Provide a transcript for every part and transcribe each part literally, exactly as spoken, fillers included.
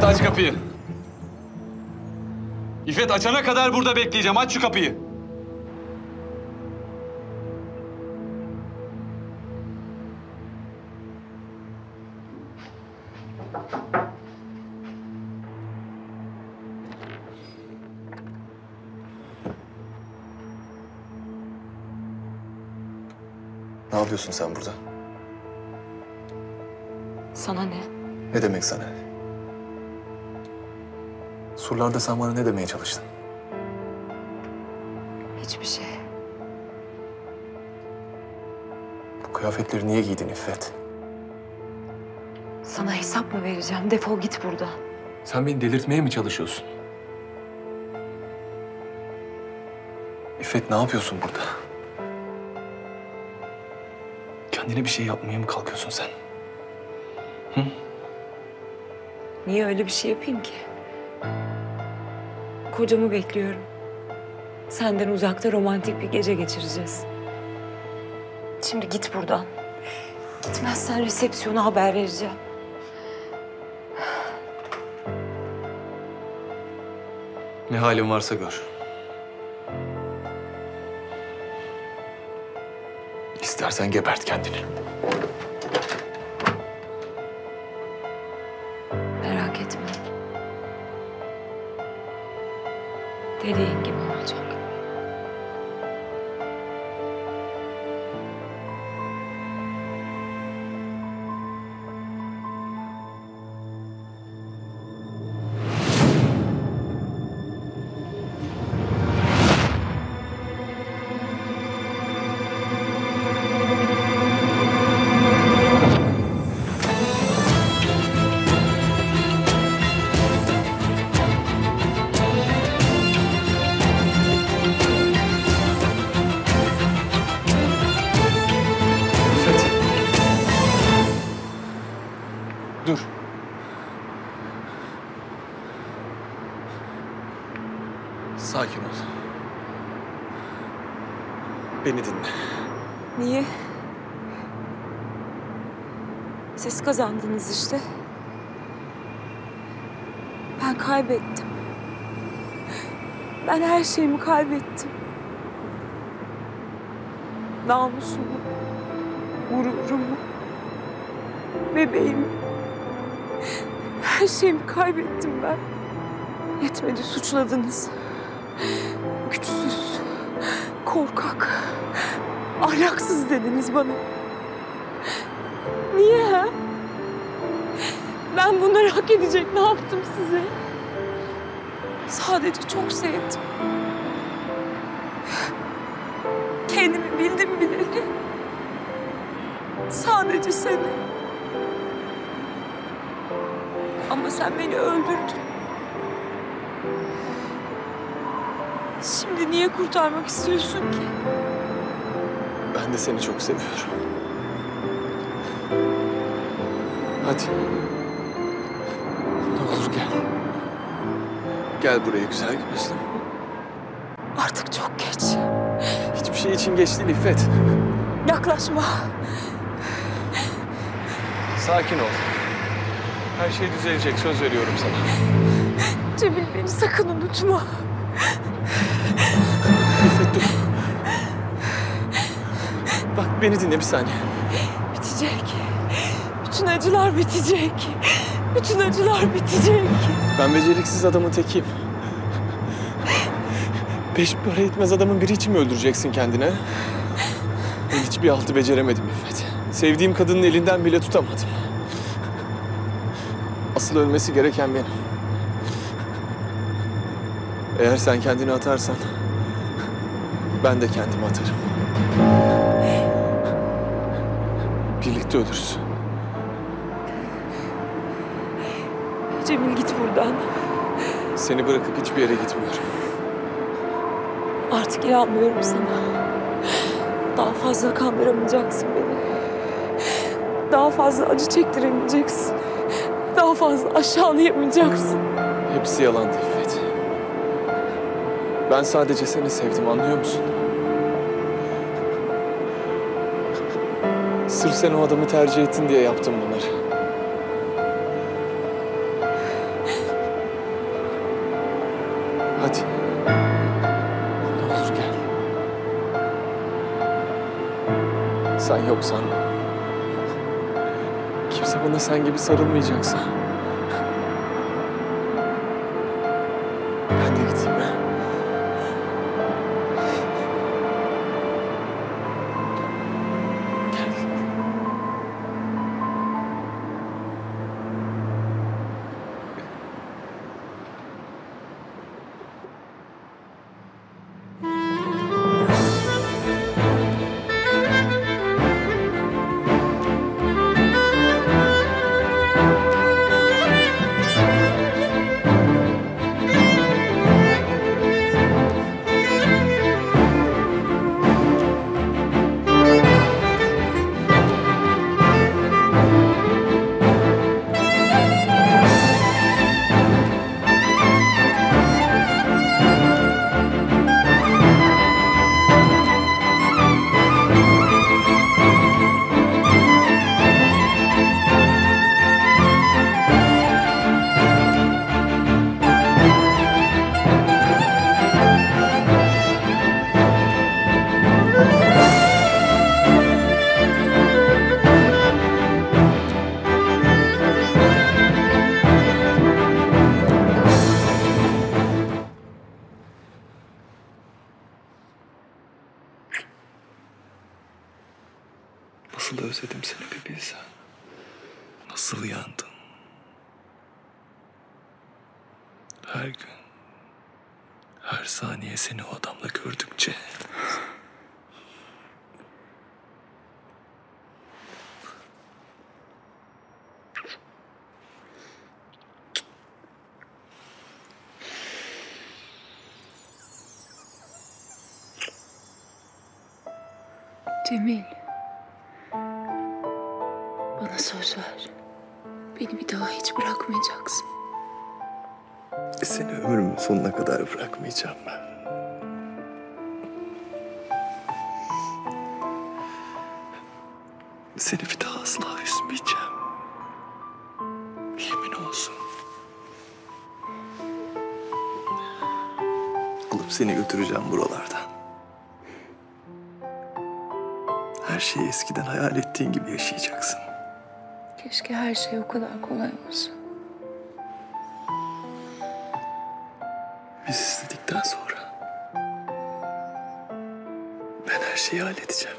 aç kapıyı. İffet açana kadar burada bekleyeceğim. Aç şu kapıyı. Ne yapıyorsun sen burada? Sana ne? Ne demek sana? Surlarda sen bana ne demeye çalıştın? Hiçbir şey. Bu kıyafetleri niye giydin İffet? Sana hesap mı vereceğim? Defol git buradan. Sen beni delirtmeye mi çalışıyorsun? İffet ne yapıyorsun burada? Kendine bir şey yapmaya mı kalkıyorsun sen? Hı? Niye öyle bir şey yapayım ki? Kocamı bekliyorum. Senden uzakta romantik bir gece geçireceğiz. Şimdi git buradan. Gitmezsen resepsiyona haber vereceğim. Ne halin varsa gör. İstersen gebert kendini. Merak etme. Dediğin gibi olacak. Dur. Sakin ol. Beni dinle. Niye? Siz kazandınız işte. Ben kaybettim. Ben her şeyimi kaybettim. Namusumu, gururumu, bebeğimi. Her şeyimi kaybettim ben. Yetmedi suçladınız. Güçsüz, korkak, ahlaksız dediniz bana. Niye ha? Ben bunları hak edecek ne yaptım size? Sadece çok sevdim. Kendimi bildim bileli. Sadece seni. Ama sen beni öldürdün. Şimdi niye kurtarmak istiyorsun ki? Ben de seni çok seviyorum. Hadi. Ne olur gel. Gel buraya güzel gözlüm. Artık çok geç. Hiçbir şey için geç değil İffet. Yaklaşma. Sakin ol. Her şey düzelecek, söz veriyorum sana. Cemil beni sakın unutma. İffet dur. Bak beni dinle bir saniye. Bitecek. Bütün acılar bitecek. Bütün acılar bitecek. Ben beceriksiz adamın tekiyim. Beş para etmez adamın biri için mi öldüreceksin kendine? Ben hiçbir altı beceremedim İffet. Sevdiğim kadının elinden bile tutamadım. Asıl ölmesi gereken benim. Eğer sen kendini atarsan, ben de kendimi atarım. Birlikte ölürüz. Cemil git buradan. Seni bırakıp hiçbir yere gitmiyorum. Artık inanmıyorum sana. Daha fazla kandıramayacaksın beni. Daha fazla acı çektiremeyeceksin. Daha fazla aşağılayamayacaksın. Hepsi yalandı İffet. Ben sadece seni sevdim, anlıyor musun? Sırf sen o adamı tercih ettin diye yaptım bunları. Sen yoksan, kimse bana sen gibi sarılmayacaksa, ben de gideyim ha. Gel. Nasıl özledim seni bir bilsen. Nasıl yandım. Her gün, her saniye seni o adamla gördükçe... Cemil. Bana söz ver. Beni bir daha hiç bırakmayacaksın. Seni ömrümün sonuna kadar bırakmayacağım ben. Seni bir daha asla üzmeyeceğim. Yemin olsun. Alıp seni götüreceğim buralardan. Her şeyi eskiden hayal ettiğin gibi yaşayacaksın. Keşke her şey o kadar kolay olsa. Biz istedikten sonra ben her şeyi halledeceğim.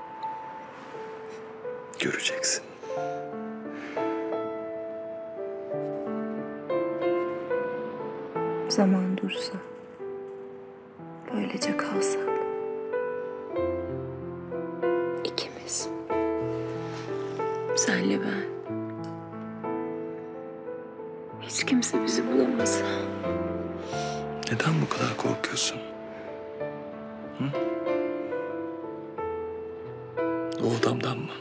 Göreceksin. Zaman dursa, böylece kalsak. İkimiz. Senle ben. Hiç kimse bizi bulamasa. Neden bu kadar korkuyorsun? Hı? O adamdan mı?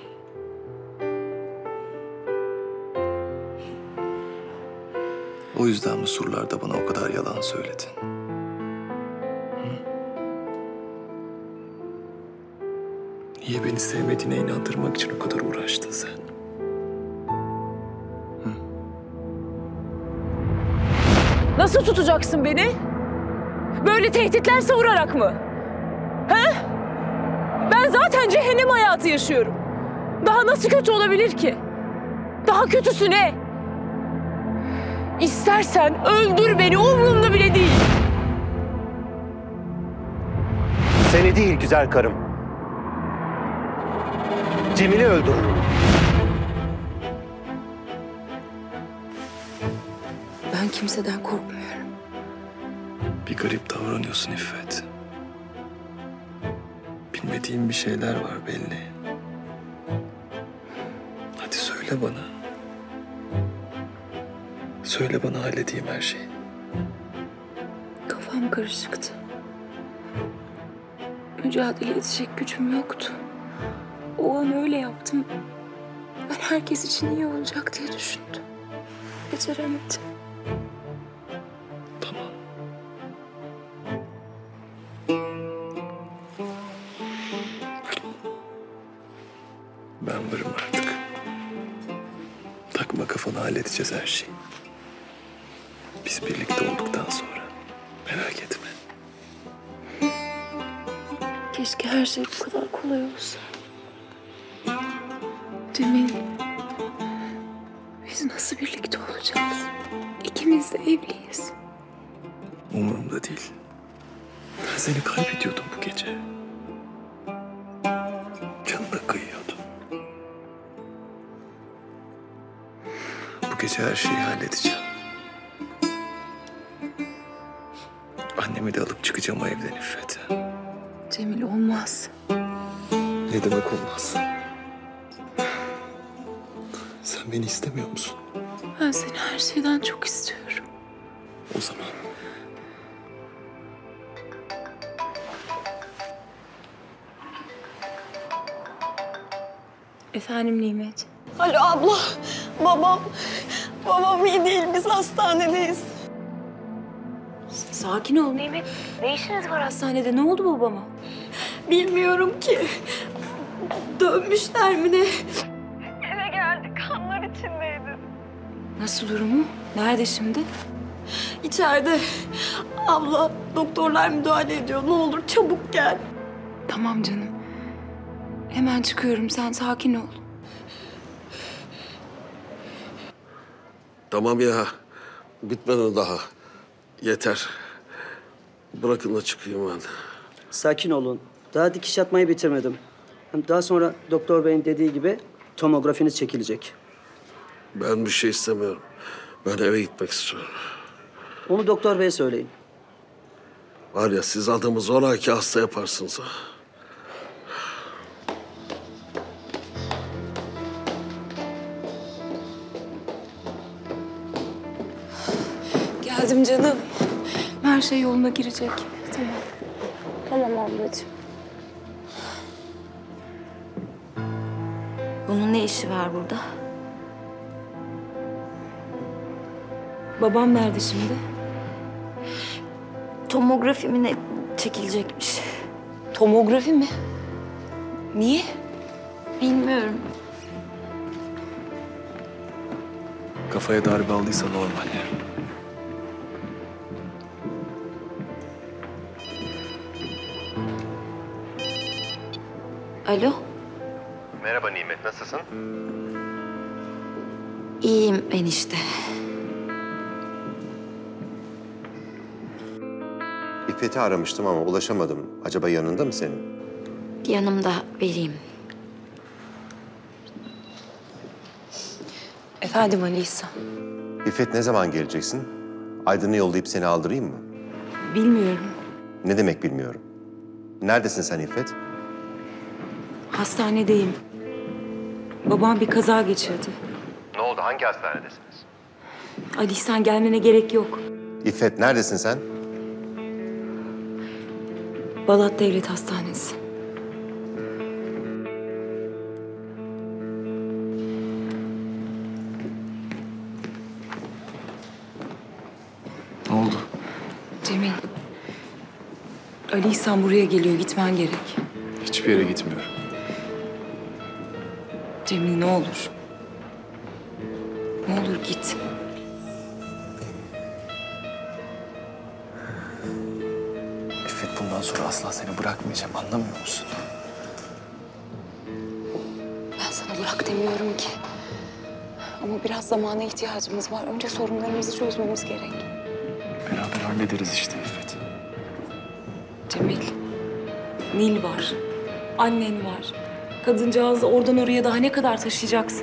O yüzden mi surlarda bana o kadar yalan söyledin? Hı? Niye beni sevmediğine inandırmak için o kadar uğraştın sen? Nasıl tutacaksın beni? Böyle tehditler savurarak mı? He? Ben zaten cehennem hayatı yaşıyorum. Daha nasıl kötü olabilir ki? Daha kötüsü ne? İstersen öldür beni, umurumda bile değil. Seni değil güzel karım. Cemil'i öldür. Ben kimseden korkmuyorum. Bir garip davranıyorsun İffet. Bilmediğim bir şeyler var belli. Hadi söyle bana. Söyle bana halledeyim her şeyi. Kafam karışıktı. Mücadele edecek gücüm yoktu. O an öyle yaptım. Ben herkes için iyi olacak diye düşündüm. Beceremedim. Tamam. Ben varım artık. Takma kafana, halledeceğiz her şeyi. Biz birlikte olduktan sonra merak etme. Keşke her şey bu kadar kolay olsa. Cemil, biz nasıl birlikte olacağız? İkimiz de evliyiz. Umurumda değil. Ben seni kaybediyordum bu gece. Canına kıyıyordum. Bu gece her şeyi halledeceğim. Annemi de alıp çıkacağım o evden İffet. Cemil, olmaz. Ne demek olmaz? Sen beni istemiyor musun? Ben seni her şeyden çok istiyorum. O zaman Efendim Nimet? Alo abla, babam, babam iyi değil, biz hastanedeyiz. Sakin ol Nimet. Ne işiniz var hastanede? Ne oldu babama? Bilmiyorum ki, dönmüşler mi ne? Eve geldik, kanlar içindeydi. Nasıl durumu? Nerede şimdi? İçeride. Abla, doktorlar müdahale ediyor, ne olur çabuk gel. Tamam canım. Hemen çıkıyorum. Sen sakin ol. Tamam ya. Bitmedi daha. Yeter. Bırakın da çıkayım ben. Sakin olun. Daha dikiş atmayı bitirmedim. Hem daha sonra doktor beyin dediği gibi tomografiniz çekilecek. Ben bir şey istemiyorum. Ben eve gitmek istiyorum. Onu doktor beye söyleyin. Var ya siz adamı zoraki hasta yaparsınız ha. Geldim canım. Her şey yoluna girecek. Tamam. Tamam ablacığım. Bunun ne işi var burada? Babam nerede şimdi? Tomografi mi ne çekilecekmiş? Tomografi mi? Niye? Bilmiyorum. kafaya darbe aldıysa normal. Alo? Merhaba Nimet, nasılsın? İyiyim enişte. İffet'i aramıştım ama ulaşamadım. Acaba yanında mı senin? Yanımda, vereyim. Efendim Ali İhsan. İffet ne zaman geleceksin? Aydın'ı yollayıp seni aldırayım mı? Bilmiyorum. Ne demek bilmiyorum. Neredesin sen İffet? Hastanedeyim. Babam bir kaza geçirdi. Ne oldu? Hangi hastanedesiniz? Ali İhsan, gelmene gerek yok. İffet neredesin sen? Balat Devlet Hastanesi. Ne oldu? Cemil. Ali İhsan buraya geliyor. Gitmen gerek. Hiçbir yere gitmiyorum. Cemil, ne olur. Ne olur git. İffet, bundan sonra asla seni bırakmayacağım, anlamıyor musun? Ben sana bırak demiyorum ki. Ama biraz zamana ihtiyacımız var. Önce sorunlarımızı çözmemiz gerek. Beraber hallederiz işte İffet. Cemil, Nil var. Annen var. Kadıncağızı oradan oraya daha ne kadar taşıyacaksın?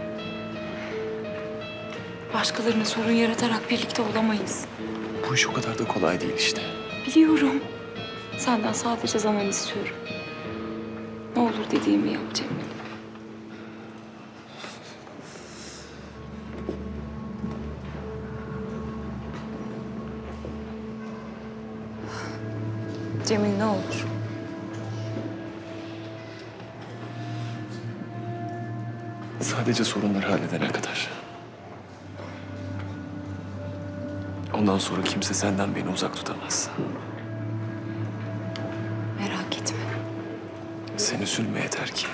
Başkalarına sorun yaratarak birlikte olamayız. Bu iş o kadar da kolay değil işte. Biliyorum. Senden sadece zaman istiyorum. Ne olur dediğimi yap Cemil. Cemil, ne olur. Sadece sorunları halledene kadar. Ondan sonra kimse senden beni uzak tutamaz. Merak etme. Sen üzülme yeter ki.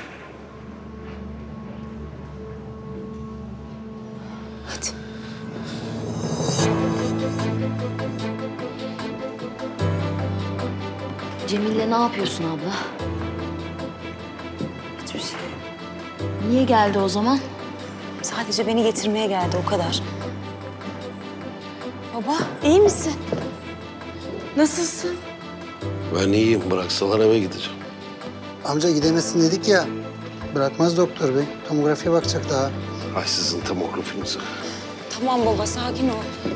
Hadi. Cemil'le ne yapıyorsun abla? Hiçbir şey. Niye geldi o zaman? Sadece beni getirmeye geldi, o kadar. Baba, iyi misin? Nasılsın? Ben iyiyim. Bıraksalar eve gideceğim. Amca gidemezsin dedik ya. Bırakmaz doktor bey. Tomografiye bakacak daha. Ay sizin tomografinizi. Tamam baba, sakin ol.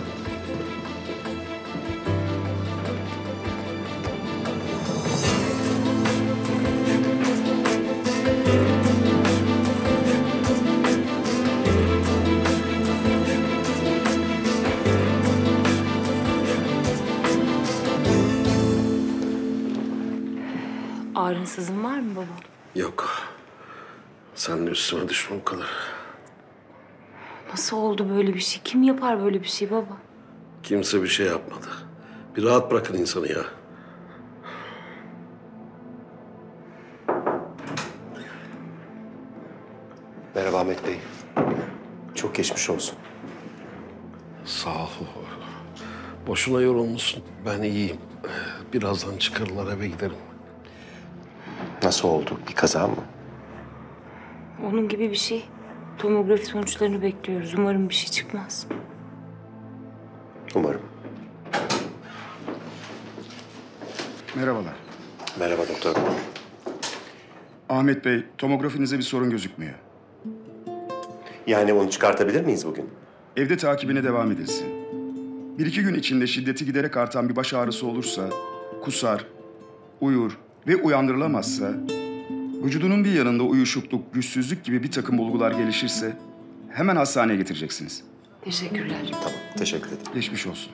Ağrınsızın var mı baba? Yok. Sen de üstüme düşme o kadar. Nasıl oldu böyle bir şey? Kim yapar böyle bir şey baba? Kimse bir şey yapmadı. Bir rahat bırakın insanı ya. Merhaba Ahmet Bey. Çok geçmiş olsun. Sağ ol. Boşuna yorulmuşsun. Ben iyiyim. Birazdan çıkarırlar, eve giderim. Nasıl oldu? Bir kaza mı? Onun gibi bir şey. Tomografi sonuçlarını bekliyoruz. Umarım bir şey çıkmaz. Umarım. Merhabalar. Merhaba doktor. Ahmet Bey, tomografinizde bir sorun gözükmüyor. Yani onu çıkartabilir miyiz bugün? Evde takibine devam edilsin. Bir iki gün içinde şiddeti giderek artan bir baş ağrısı olursa, kusar, uyur ve uyandırılamazsa, vücudunun bir yanında uyuşukluk, güçsüzlük gibi bir takım bulgular gelişirse hemen hastaneye getireceksiniz. Teşekkürler. Tamam, teşekkür ederim. Geçmiş olsun.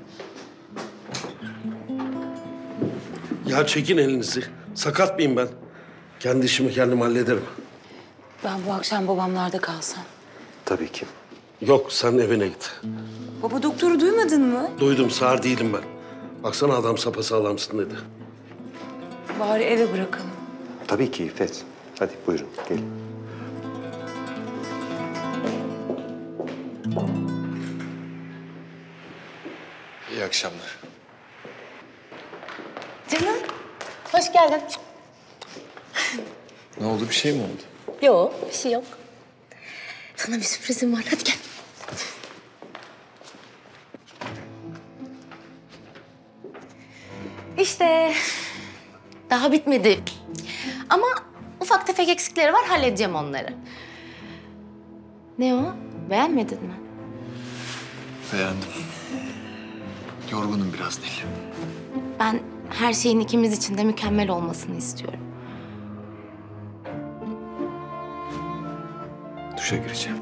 Ya çekin elinizi. Sakat mıyım ben? Kendi işimi kendim hallederim. Ben bu akşam babamlarda kalsam. Tabii ki. Yok, sen evine git. Baba, doktoru duymadın mı? Duydum, sağır değilim ben. Baksana adam sapasağlamsın dedi. Bari eve bırakalım. Tabii ki İffet. Hadi buyurun, gelin. İyi akşamlar. Canım, hoş geldin. Ne oldu? Bir şey mi oldu? Yok, bir şey yok. Sana bir sürprizim var, hadi gel. İşte, daha bitmedi. Ama ufak tefek eksikleri var, halledeceğim onları. Ne o? Beğenmedin mi? Beğendim. Yorgunum biraz Nil. Ben her şeyin ikimiz için de mükemmel olmasını istiyorum. Duşa gireceğim.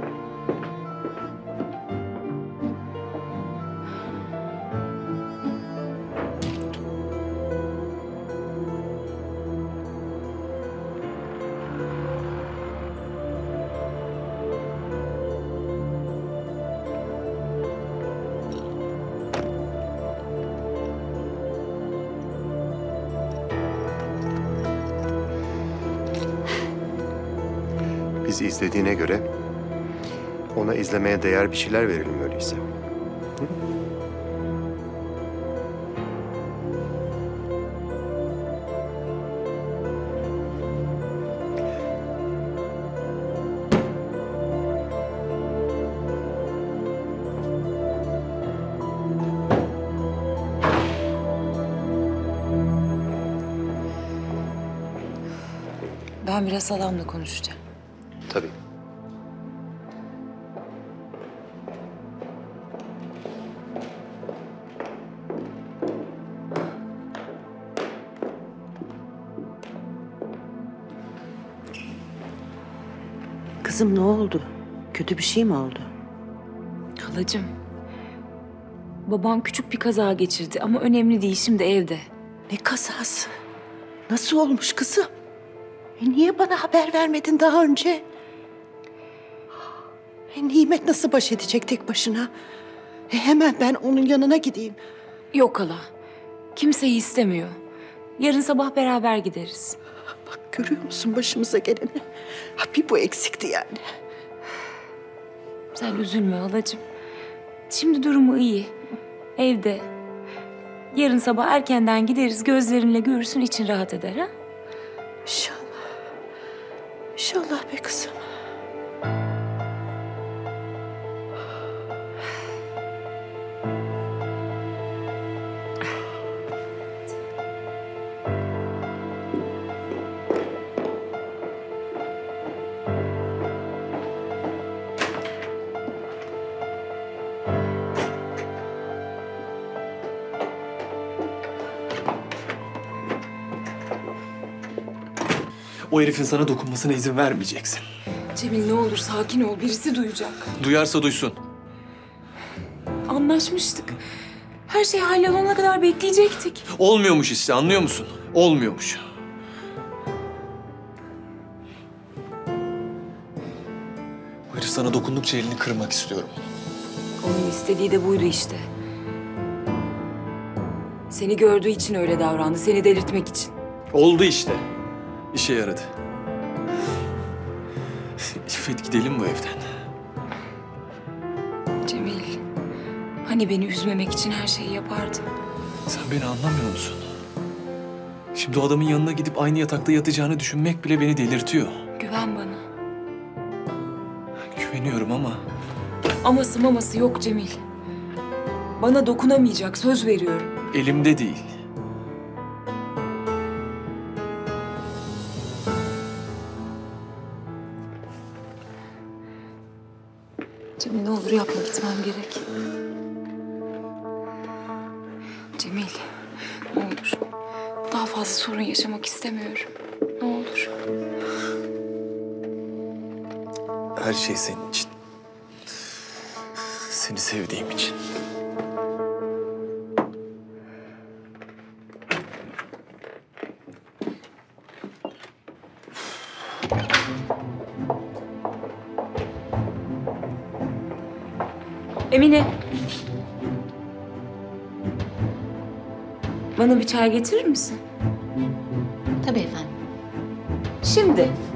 Bizi izlediğine göre ona izlemeye değer bir şeyler verelim öyleyse. Hı? Ben biraz halamla konuşacağım. Tabii. Kızım ne oldu? Kötü bir şey mi oldu? Halacığım, babam küçük bir kaza geçirdi ama önemli değil, şimdi evde. Ne kazası? Nasıl olmuş kızım? E niye bana haber vermedin daha önce? E Nimet nasıl baş edecek tek başına? E hemen ben onun yanına gideyim. Yok hala, kimseyi istemiyor. Yarın sabah beraber gideriz. Bak görüyor musun başımıza geleni? Ha, bir bu eksikti yani. Sen üzülme halacığım. Şimdi durumu iyi. Evde. Yarın sabah erkenden gideriz, gözlerinle görürsün, için rahat eder ha? İnşallah. İnşallah be kızım. O herifin sana dokunmasına izin vermeyeceksin. Cemil ne olur sakin ol. Birisi duyacak. Duyarsa duysun. Anlaşmıştık. Her şey hallolana kadar bekleyecektik. Olmuyormuş işte, anlıyor musun? Olmuyormuş. O herif sana dokundukça elini kırmak istiyorum. Onun istediği de buydu işte. Seni gördüğü için öyle davrandı. Seni delirtmek için. Oldu işte. İşe yaradı. İffet, gidelim bu evden. Cemil, hani beni üzmemek için her şeyi yapardın. Sen beni anlamıyor musun? Şimdi o adamın yanına gidip aynı yatakta yatacağını düşünmek bile beni delirtiyor. Güven bana. Güveniyorum ama Aması maması yok Cemil. Bana dokunamayacak, söz veriyorum. elimde değil. Cemil ne olur yapma, gitmem gerek. Cemil, ne olur. Daha fazla sorun yaşamak istemiyorum. Ne olur. Her şey senin için. Seni sevdiğim için. Emine. Bana bir çay getirir misin? Tabii efendim. Şimdi.